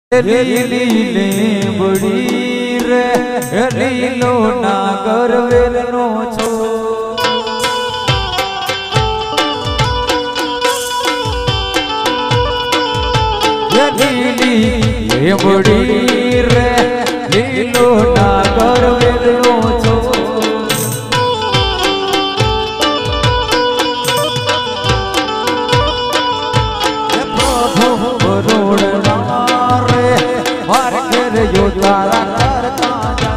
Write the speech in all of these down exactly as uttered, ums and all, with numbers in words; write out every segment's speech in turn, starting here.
लीली लेंबड़ी रे लीलो नागर वेलनो छो लीली लेंबड़ी रे लीलो नागर वेलनो छो प्रभु बरोड़ जो तारा करता जा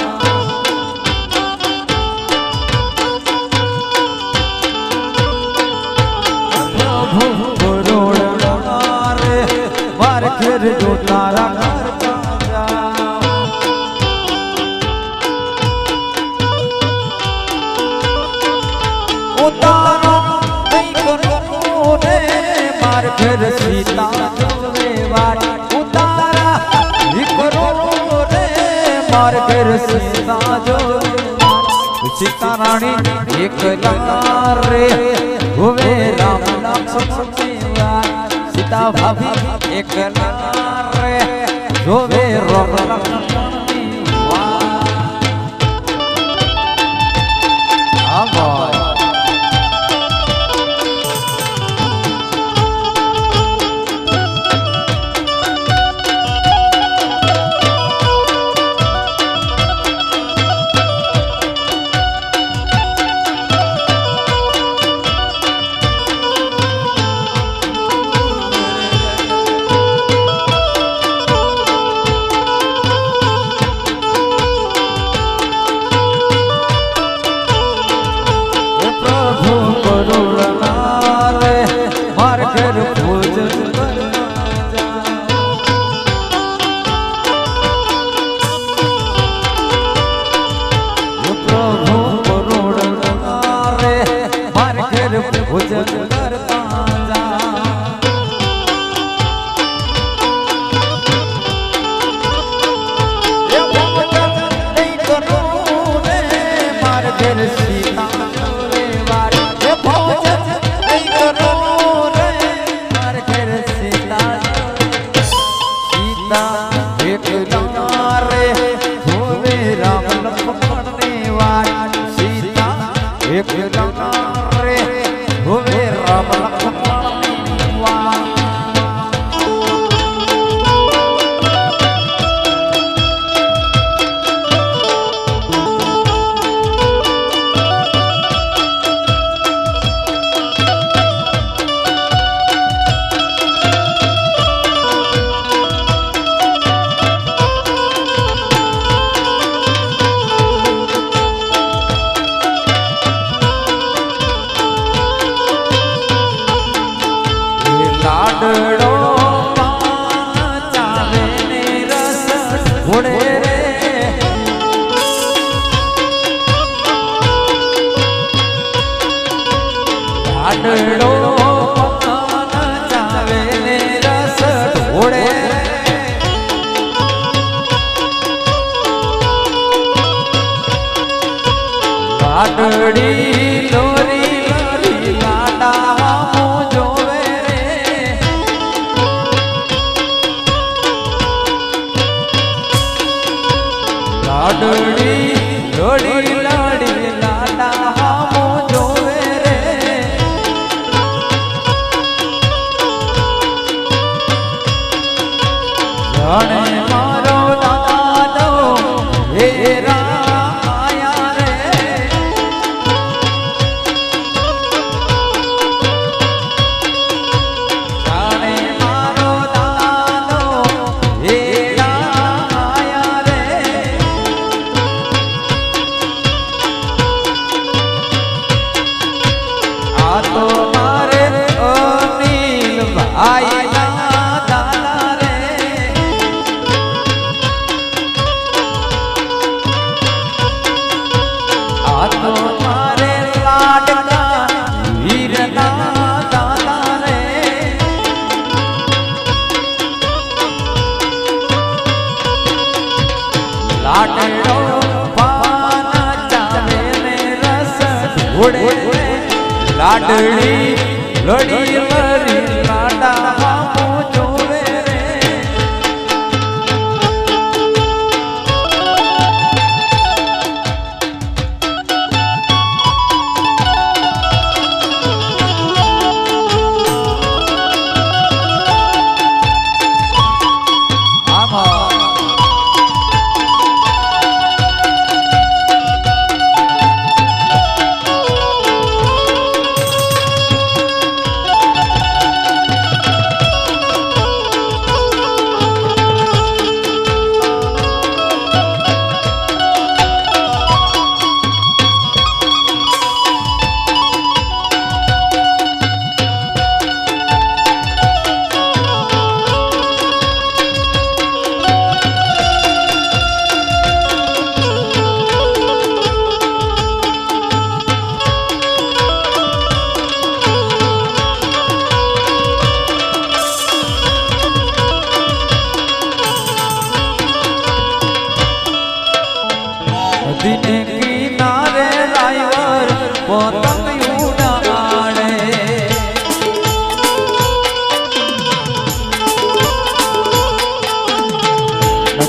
प्रभु बरोड़ रे मार फिर जो तारा करता जा उतारा नहीं करो रे मार फिर सीता जोवे वाट मार फिर सीता जो सीता रानी एक लार रे हुए राम लक्ष्मण सीता भाभी एक लार रे हुए राम लक्ष्मण भोजन करता जा ये भोजन नहीं करो रे मार फिर सीता जोवे वाट ये भोजन नहीं करो रे मार फिर सीता सीता एक लार रे जोवे राम लक्ष्मण ने वाट सीता एक लार रे हुए राम लक्ष्मण लाडड़ो चावे ने रस घोड़े रे लाडड़ो चावे ने रस घोड़े लाडड़ी लोरी लोरी लाडा लाडड़ी लोड़ी लाड़ी लाडा हमो जोवे रे जाने मारो दादो हेरा आया रे जाने मारो दादो हेरा आया रे तो मारे अनिल भाई ना दादा रे आ तो मारे लाडका वीर ना दादा रे लाडड़ो पाना चावे ने रस घोड़े लाडड़ी लोड़ी लरी लाडा हमो जोवे रे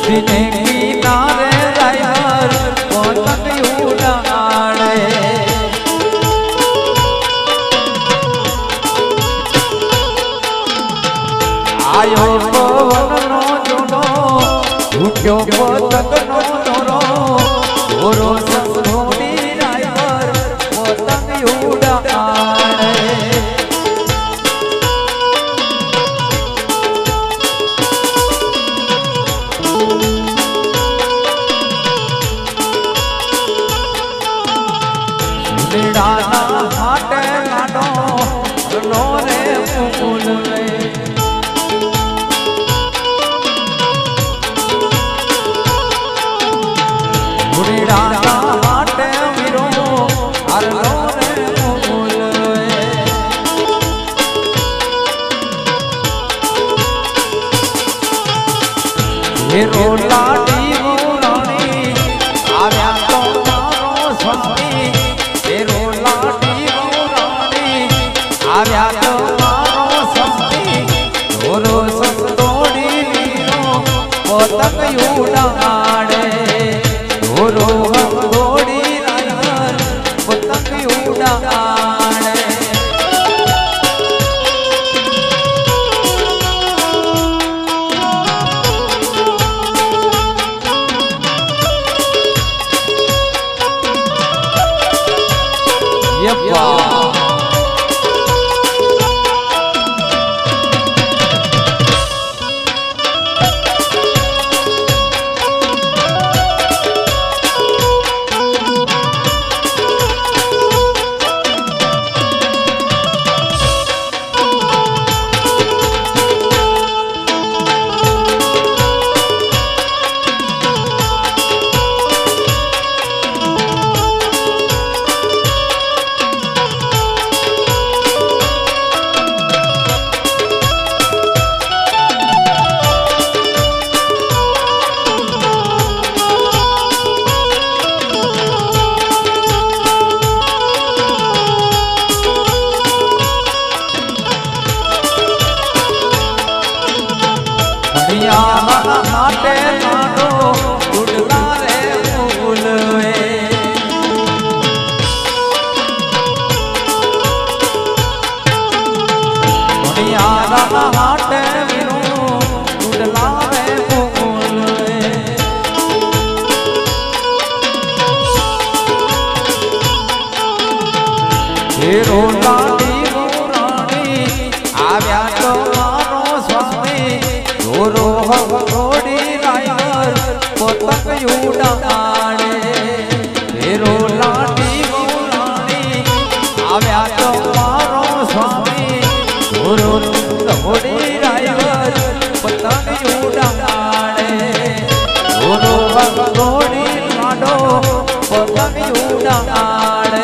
नदीने किनारे ड्राइवर पतंग उड़ाड़े आयो पवन नो जोनो उठ्यो पतंग नो दोरो दोरो संगोनी ड्राइवर पतंग उड़ाड़े डाना हाटे लाडो नो रे फूल रे बुढ़ी डाना हाटे वीरो हर नो रे फूल रे ये रोला डी रानी आव्या तो मारो स्वामी आव्या तो मारो स्वामी दोरो संतोड़ी वीरो पतंग उड़ाड़े दोरो संतोड़ी ड्राइवर पतंग उड़ाड़े यप्पा हाटे लाडो उड़ला रे फूल वे दुनियारा हाटे वीरो उड़ला रे फूल वे हीरो लाडी रानी आव्या तो मारो स्वामी दोरो घोड़ी ड्राइवर पतंग उड़ाड़े हीरो लाडी रानी आव्या तो मारो स्वामी दोरो घोड़ी ड्राइवर पतंग उड़ाड़े दोरो घोड़ी लाडो पतंग उड़ाड़े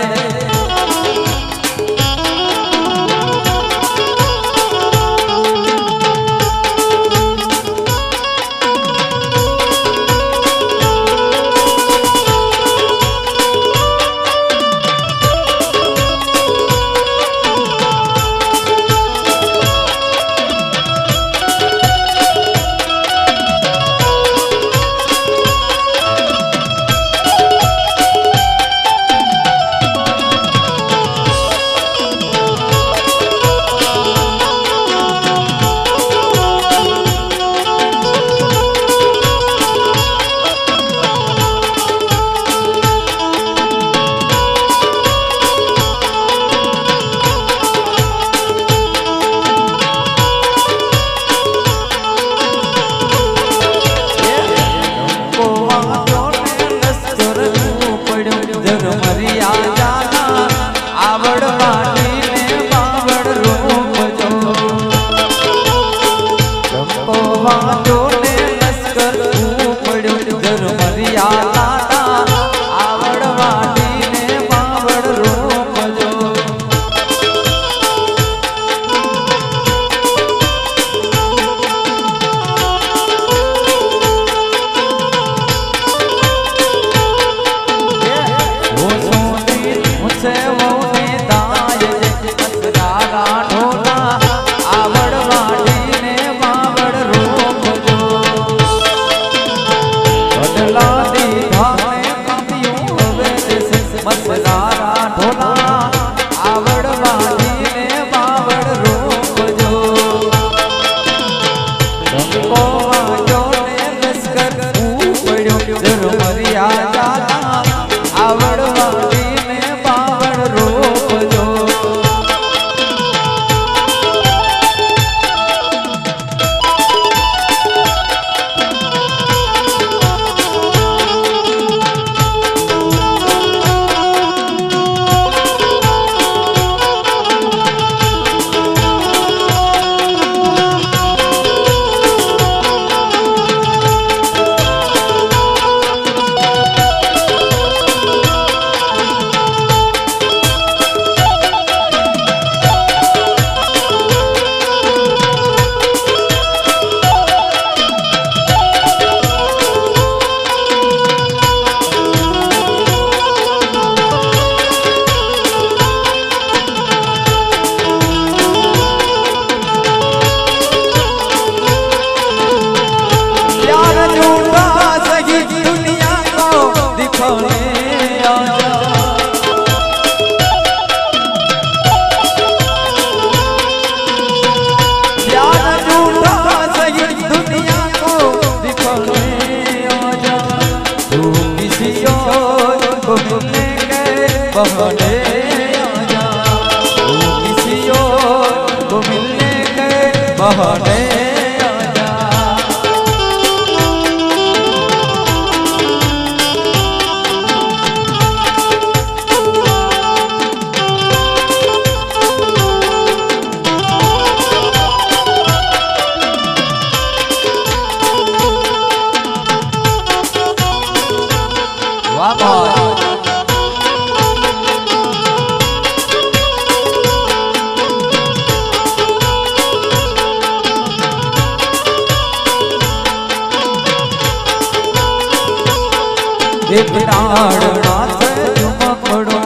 एक डाड़ नाथ झुमकड़ो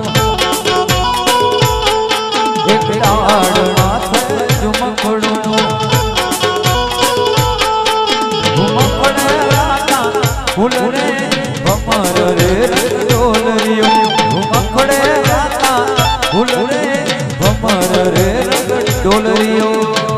एक डाड़ नाथ झुमकड़ो झुमकड़े राजा फूल रे भमर रे डोलरियो झुमकड़े राजा फूल रे भमर रे डोलरियो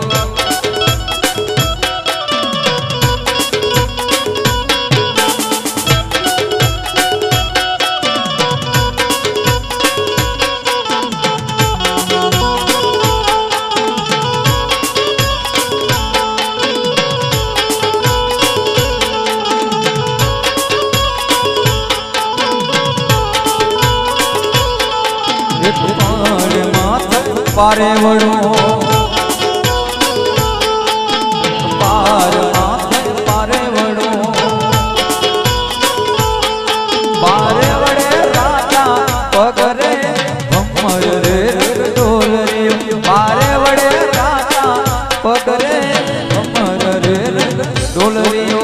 पारे वड़ो पार माथे पारे वड़ो पारे वड़े राजा पगरे भमर रे डोलरियो पारे वड़े राजा पगरे भमर रे डोलरियो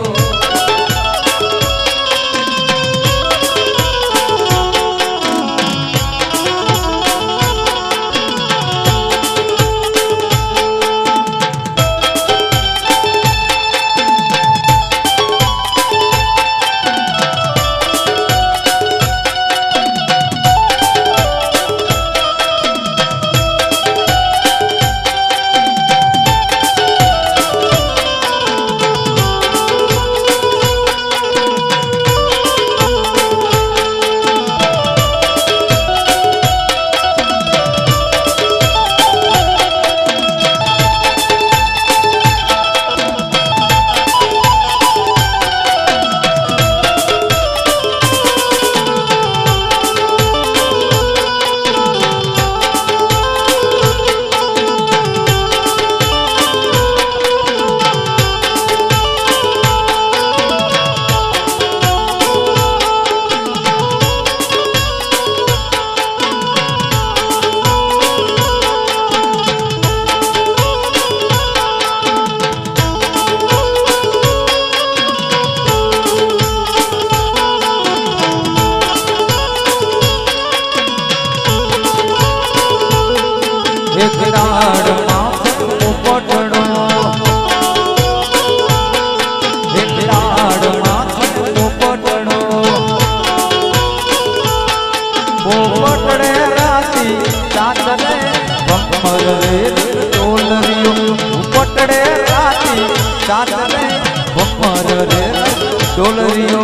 एक डाड़ माथे मुपटड़ो एक डाड़ माथे मुपटड़ो मुपटड़े राती चांदने भमर रे डोलरियो मुपटड़े राती चांदने भमर रे डोलरियो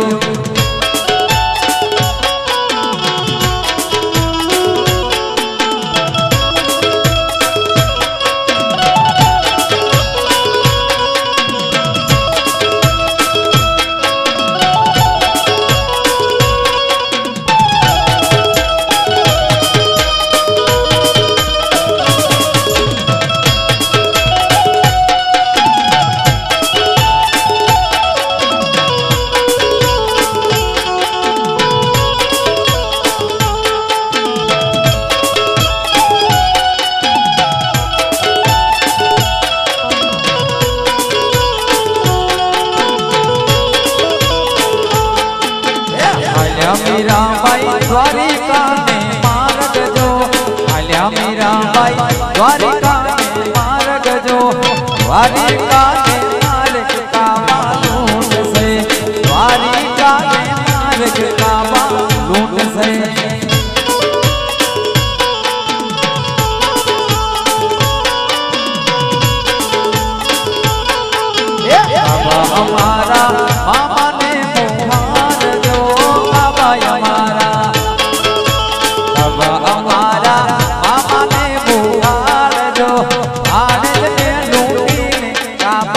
मीरा बाई द्वारिका में मार्ग जो आल्या मीरा बाई द्वारिका में मार्ग जो द्वारिका के मार्ग का मालूम से द्वारिका के मार्ग का मालूम से अब हमारा मामा ने मुहार जो हमारा अब हमारा मामा ने मुहार जो आने में लूटी ने काबा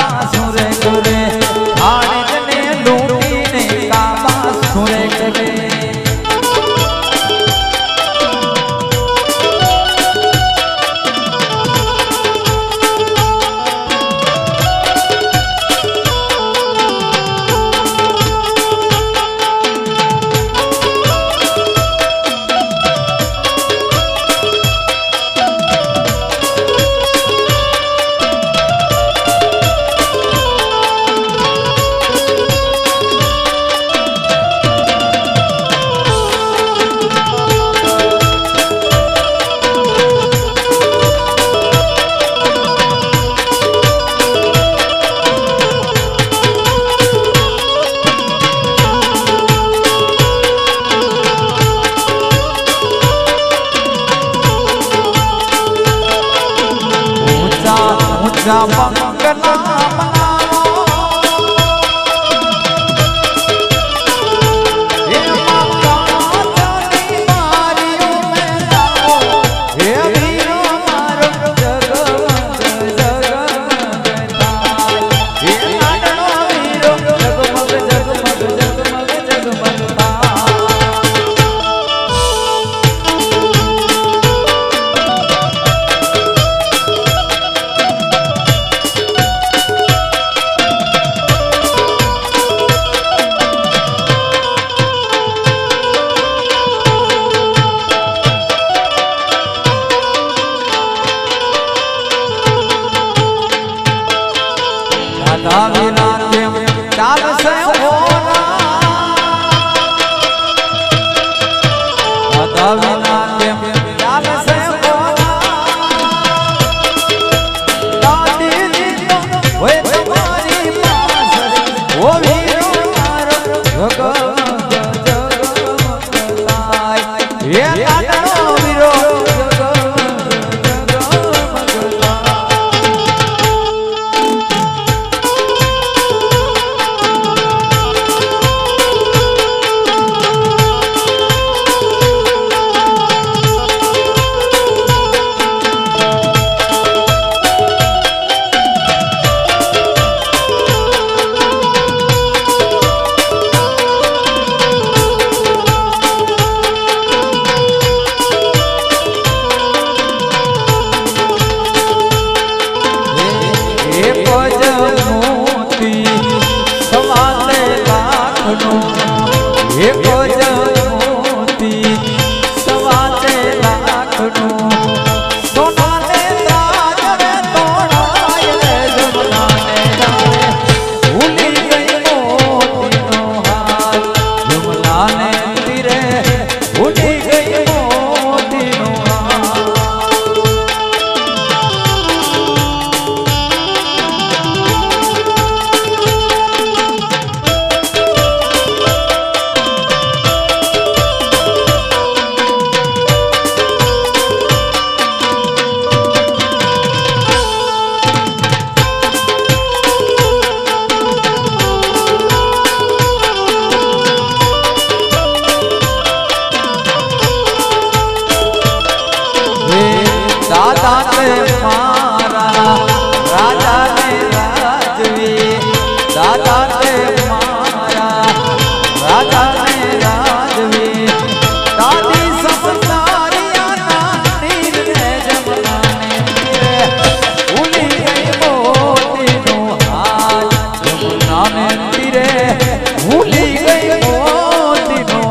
रे भूली गई मोती नो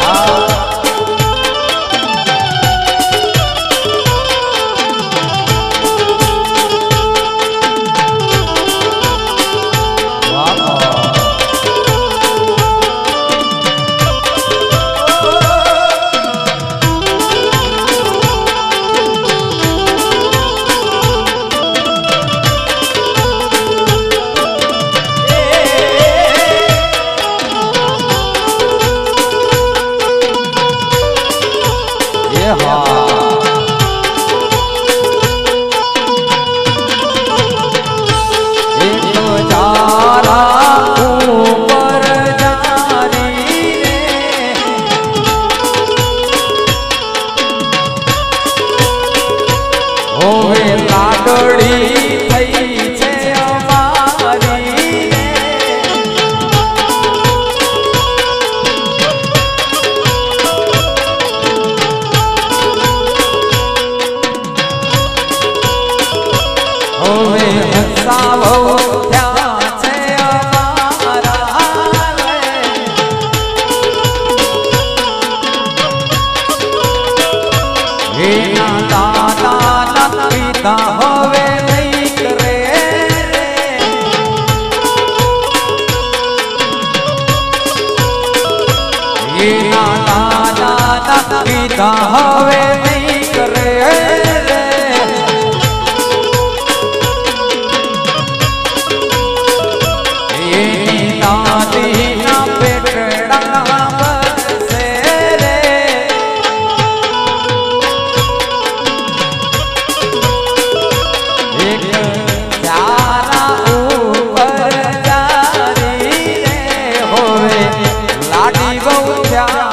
हवे नहीं करे ये नादी ना पेटड़ा बरसे रे एक प्यारा ऊपर जारी रे होवे लाडी बहु प्यार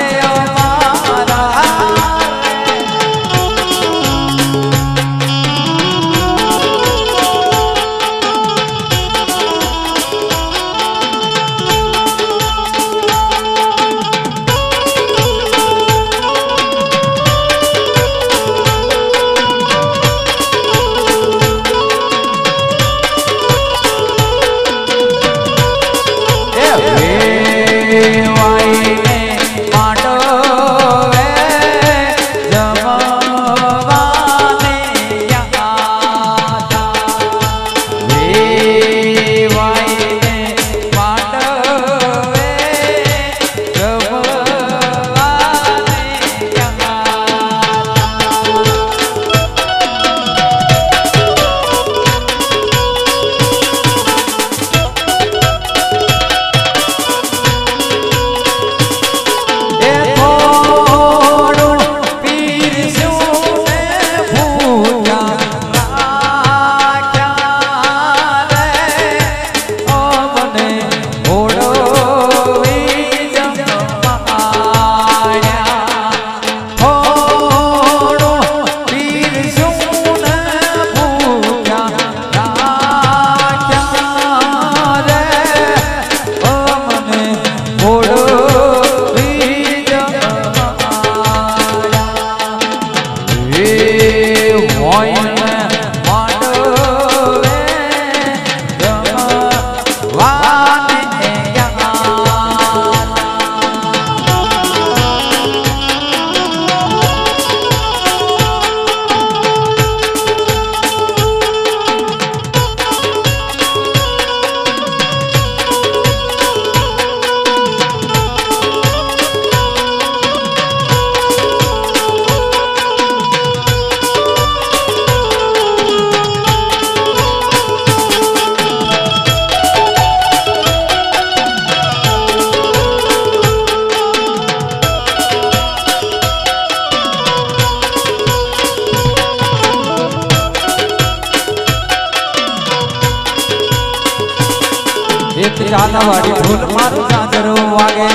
जानावाड़ी ढोल मारो झांझरो वागे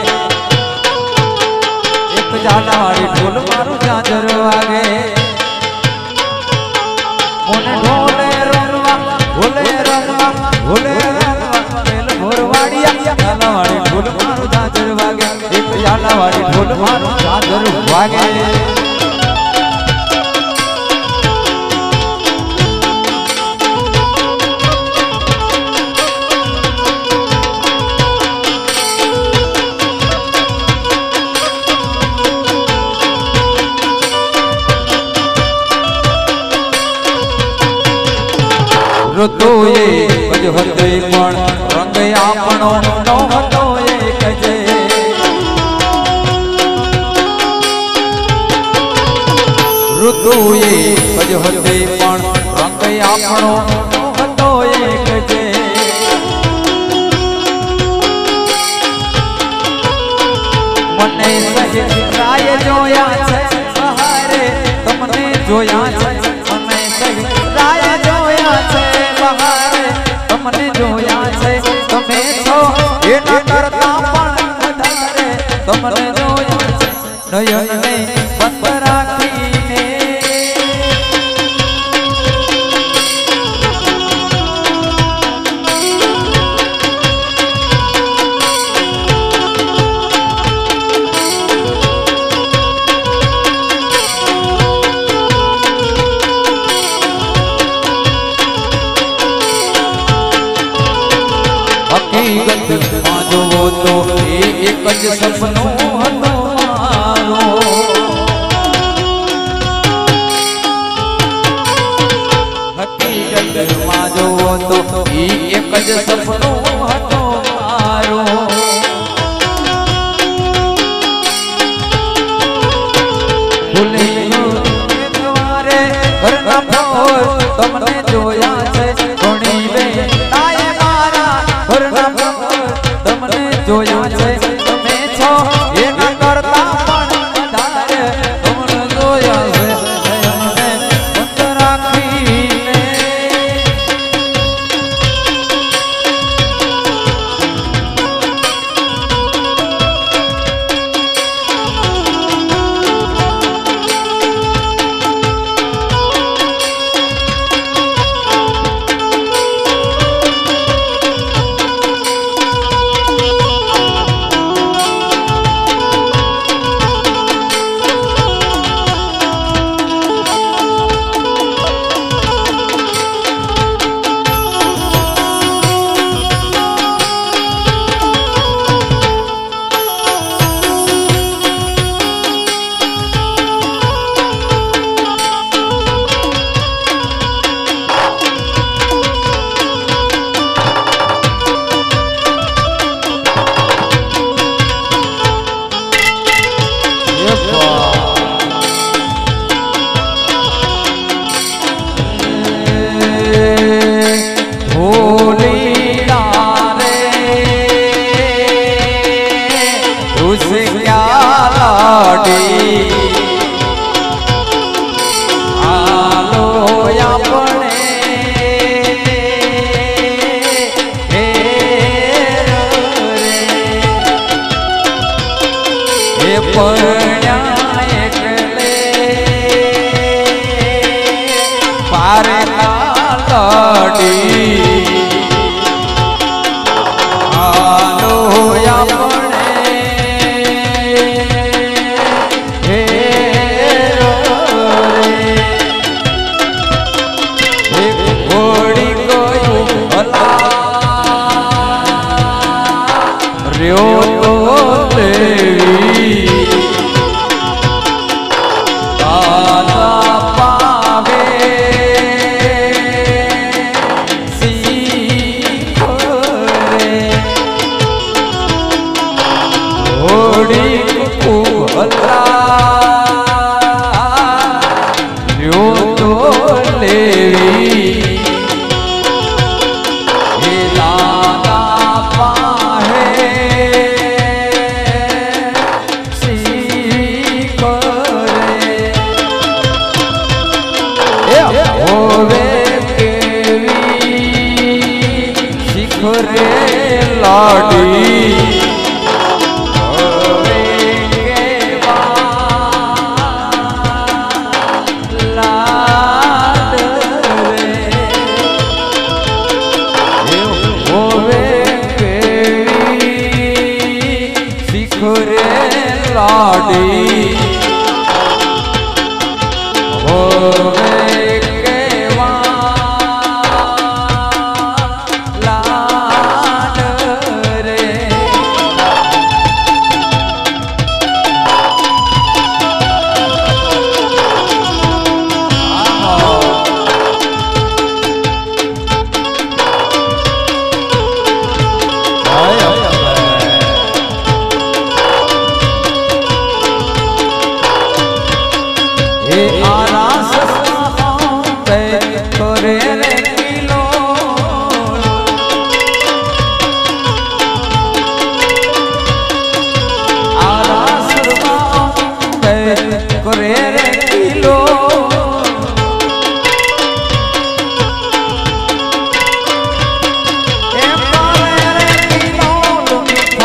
एक जानावाड़ी ढोल मारो झांझरो वागे मोने ढोले रंगवा ढोले रंगवा ढोले रंगवा मेल भोरवाड़िया जानावाड़ी ढोल मारो झांझरो वागे एक जानावाड़ी ढोल मारो झांझरो वागे ઋતુએ કજ હતે પણ રંગ આપણો નો હતો એક જે ઋતુએ કજ હતે પણ રંગ આપણો નો હતો એક જે મને સહેરાય જોયા છે બહારે તમને જોયા છે મને સહેરાય જોયા છે બહારે તમને જોયા છે તમે છો એના કરતા પણ વધારે તમને જોયા છે નયનને બંધ રાખીને હકીકતમાં જોવો તો એ એક જ સપનું હતો મારો હકીકતમાં જોવો તો એ એક જ સપનું હતો મારો ભૂલી તમારે ઘરના ફોર તમને જોયા છે ઘણી બે તમને જોયા છે તમે છો એના કરતા પણ વધારે તમને જોયા છે એમને બંધ રાખીને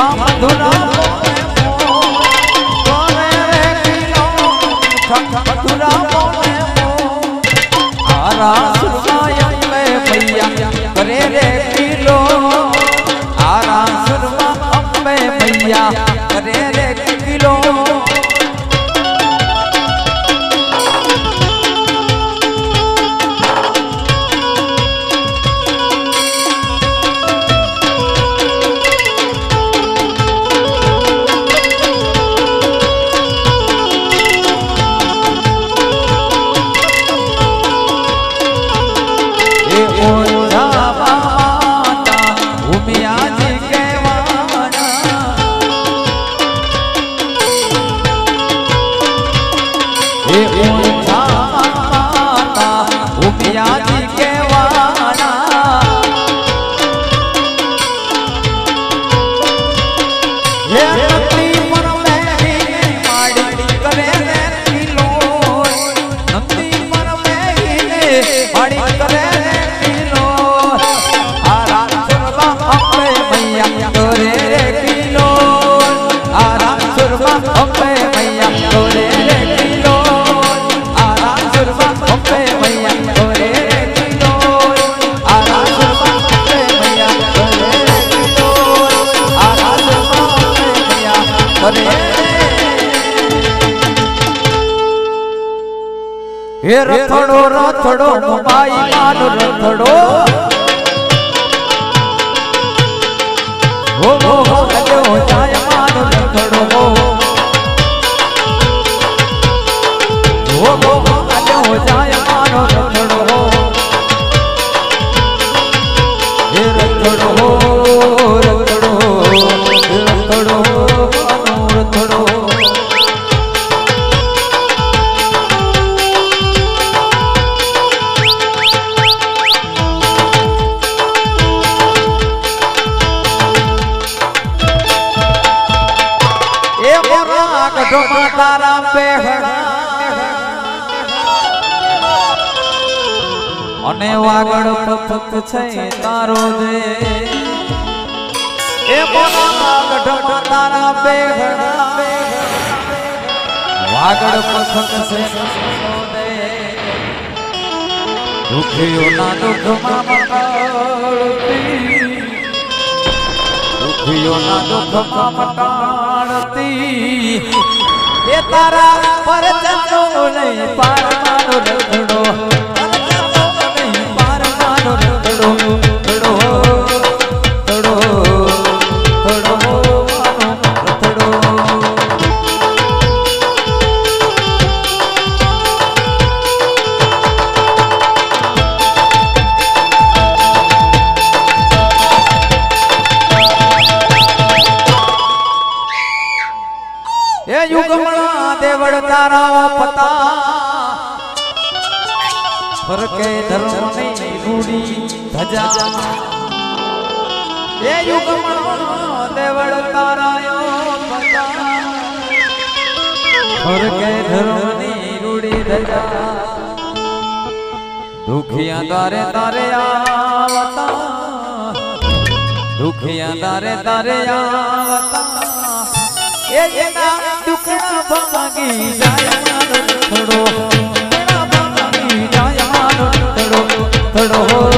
मीठा मधुरा करे रे किलो मीठा मधुरा बोले आरा सुरमाया में मैया करे रे किलो आरा सुरमा अम्बे मैया करे रे किलो हे रथड़ो रथड़ो माई मानो रथड़ो हो हो हो अजो जाय मानो रथड़ो हो हो हो अजो जाय मानो रथड़ो हे रथड़ो रथड़ो रथड़ो मानो रथड़ो तारा पे अने वागड़ पथक छे तारो दे ए मोना वागड़ तारा पे वागड़ पथक छे दे दुखियो ना दुख मामकाळती दुखियो ना दुख मामकाळती ये तारा पर चलो नहीं पार मानो रखड़ो पर चलो नहीं पार मानो रखड़ो रखड़ो रखड़ो रखड़ो मानो रखड़ो ये युगमणा देवड़ तारा पता फरके धर्म नहीं रूड़ी धजा ये युगमणा देवड़ तारा पता फरके धर्म नहीं रूड़ी धजा दुखिया तारे तारे आवता दुखिया तारे तारे आवता ये ना दुखड़ा भागी जाय मानो थोड़ो दुखड़ा भागी जाय मानो थोड़ो थोड़ो